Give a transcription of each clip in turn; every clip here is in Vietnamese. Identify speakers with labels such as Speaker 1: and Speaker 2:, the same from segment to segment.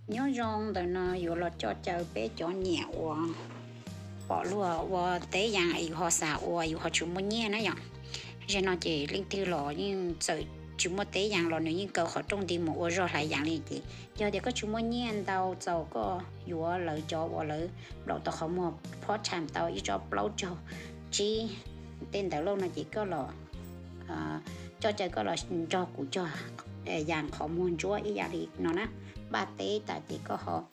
Speaker 1: nhớ rong đời nóอยู่là cho chơi bé cho nhẹo bỏ lúa và tế giang ấy họ xả và họ chúng muốn nhẹ nó vậy rồi nó chỉ linh tiêu lò nhưng sợ chúng muốn tế giang lò nếu như cầu họ trong đi một rồi lại giang liền chị giờ thì có chúng muốn nhẹ đâu giàu cóอยู่lời cho và lời đầu tao không mua phó chạm tao ý cho lâu cho chỉ tên tao lâu nó chỉ có là cho chơi có là cho cụ cho giang họ muốn chúa ý giang đi nó nè ba tế tại chỉ có họ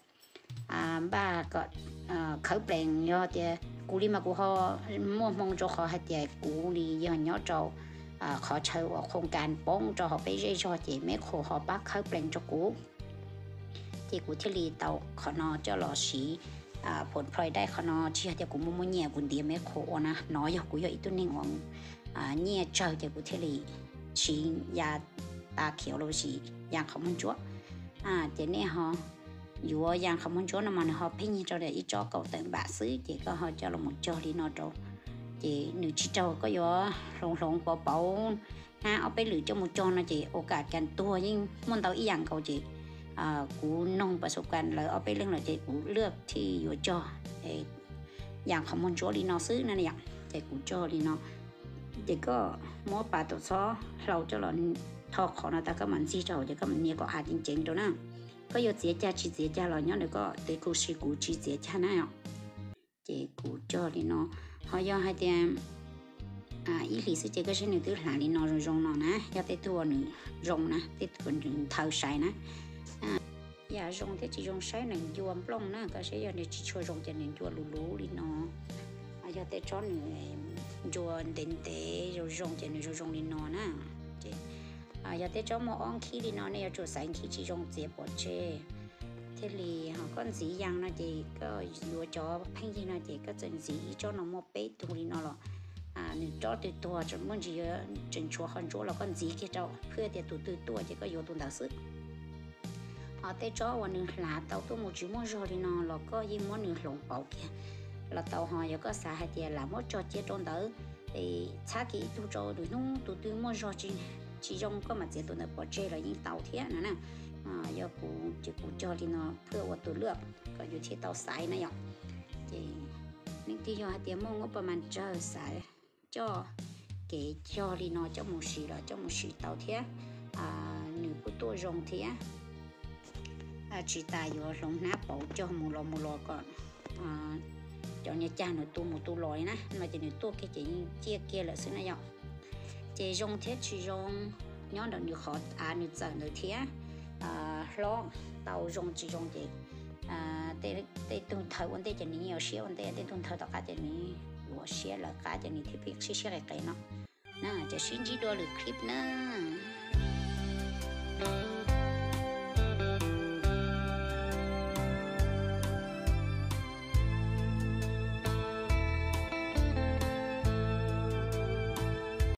Speaker 1: ba có khởi bền do thì cú đi mà cú họ mua mong cho họ hay thì cú đi do nhớ trâu họ chơi ở không can bóng cho họ bây giờ cho chị mấy khổ họ bác khởi bền cho cú thì cú thiết lý tàu họ nó cho lò xíผลพลอยได้เขาเนาะที่เดี๋ยวกูมุ่งเนี่ยกูเดียไม่โคนะน้อยอยู่กูอยู่อีตัวนึงว่าเนี่ยเจอเดี๋ยวกูเทลีชียาตาเขียวเราชียางเขามันจ้วเดี๋ยวนี้เขาอยู่ยางเขามันจ้วน้ำมันเขาเพ่งcho để ít cho cậu tận bạ xứ chỉ có họ cho là một cho đi nó rồi chỉ nữ chỉ cho có gió lồng lồng bỏ bỏเอาไปหรือจะมุจอนะจีโอกาสกันตัวยิ่งมันเตาอีอย่างเขาจีกูน้องประสบการณ์เลยเอาไปเรื่องอะไรจีกูเลือกที่อยู่จออย่างของมันจอดีนอซื้อนั่นอย่างแต่กูจอดีนอเด็กก็มัวป่าตัวซ้อเราจะหลอนทอขอนะแต่ก็มันซีเจ้าเด็กก็มันเนี่ยก็หาจริงๆตัวน่ะก็有节假去节假了，然后那个对故事故去节假那样，这古叫的呢，好像还点伊里是这个是你对哪里呢用了呢？要对多你用呢，对多你偷晒呢，อย่า用แต่จะ用ใช้หนึ่งยวมปล้องนะก็ใช้ยาในช่วย用จะหนึ่งยวรู้ๆลิเนาะอย่าแต่จ้อนหนึ่งยวเด่นเตะ用จะหนึ่ง用ลิเนาะนะเจอย่าแต่จ้อนมออ้องขี้ลิเนาะเนี่ยจะใส่ขี้จะ用เจ็บปวดเจthế thì họ có gì yang nó thì có vừa cho phanh gì nó thì có chuyện gì cho nó một bé tụi nó là nếu cho từ tua cho muốn gì chỉnh chúa hơn chúa là con gì kia cháuพื่thì từ tua thì có vô tụi đạo sư họ tới cho và nửa là tàu tôi một chú muốn rồi thì nó là có gì muốn nửa lồng bảo kia là tàu họ giờ có xả hay thì là muốn cho chế trong đó thì xa kỳ tụi cho tụi nó tụi muốn rồi chỉ trong có mà chế tụi nó bỏ chế là những tàu thế nữa nè giờ cụ chỉ cụ cho thì nóเพื่อว่าตัวเลือกก็อยู่ที่เตาสายนะอย่างที่นี่ที่ยอเตียมงบประมาณเจอสายจ่อเก๋จ่อลีนอจ่อหมูสีละจ่อหมูสีเตาเทียหนึ่งผู้ตัวรงเทียchỉตายอยู่ลงน้าเป่าจ่อหมูรอก่อนจ่อเนี่ยจานหนูตัวหมูตัวลอยนะมาจะหนูตัวแค่จะเจี๊ยเกี้ยเลยซึ่งนะอย่างเจรงเทียchỉรงย้อนเดี๋ยวหนูขอหนูเจอหนูเทียlo tàu dùng chỉ dùng gì để tuần thời vấn đề cho nên nhiều xíu vấn đề để tuần thời đó cả cho nên của xíu là cả cho nên thì việc xíu cái nó nè cho xin chỉ đôi được clip nữa